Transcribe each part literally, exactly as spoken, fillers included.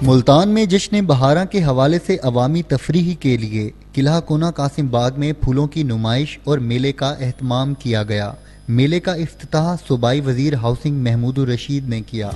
ملتان میں جشن بہارہ کے حوالے سے عوامی تفریح کے لیے قلعہ کونا قاسم باغ میں پھولوں کی نمائش اور میلے کا اہتمام کیا گیا۔ میلے کا افتتاح صوبائی وزیر ہاؤسنگ محمود الرشید نے کیا۔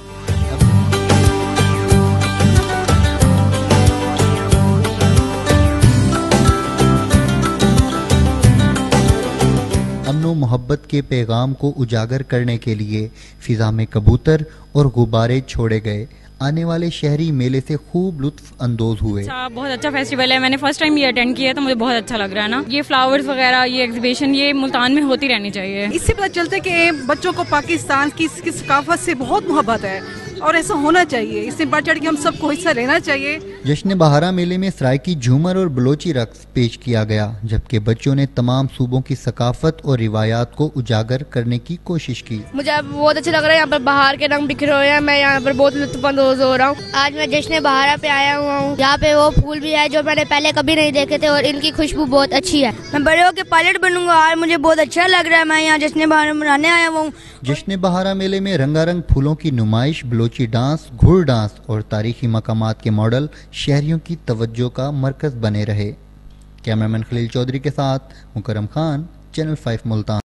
امن و محبت کے پیغام کو اجاگر کرنے کے لیے فضا میں کبوتر اور غبارے چھوڑے گئے۔ آنے والے شہری میلے سے خوب لطف اندوز ہوئے۔ بہت اچھا فیسٹیول ہے، میں نے فرسٹ ٹائم یہ اٹینڈ کیا ہے تو مجھے بہت اچھا لگ رہا ہے نا۔ یہ فلاورز وغیرہ، یہ ایگزیبیشن، یہ ملتان میں ہوتی رہنی چاہیے۔ اس سے پتہ چلتا ہے کہ بچوں کو پاکستان کی ثقافت سے بہت محبت ہے اور ایسا ہونا چاہیے۔ اس سے بڑھ چڑھ کے ہم سب کو حصہ لینا چاہیے۔ جشن بہارہ میلے میں سرائکی جھومر اور بلوچی رقص پیش کیا گیا، جبکہ بچوں نے تمام صوبوں کی ثقافت اور روایات کو اجاگر کرنے کی کوشش کی۔ مجھے بہت اچھا لگ رہا ہے، یہاں پر بہار کے رنگ بکھرے ہوئے ہیں، میں یہاں پر بہت لطف اندوز ہو رہا ہوں۔ آج میں جشن بہارہ پہ آیا ہوا ہوں، یہاں پہ وہ پھول بھی ہے جو میں نے پہلے کبھی نہیں دیکھے تھے اور ان کی خوشبو بہت اچھی ہے۔ میں بڑے ہو کے پائلٹ بنوں گا اور مجھے بہت اچھا لگ رہا ہے، میں یہاں جشن بہارہ منانے آیا ہوں۔ جشن بہارہ میلے میں رنگا رنگ پھولوں کی نمائش، بلوچی ڈانس، گھڑ ڈانس اور تاریخی مقامات کے ماڈل شہریوں کی توجہ کا مرکز بنے رہے۔ کیمرامین خلیل چودھری کے ساتھ مکرم خان، چینل فائیو ملتان۔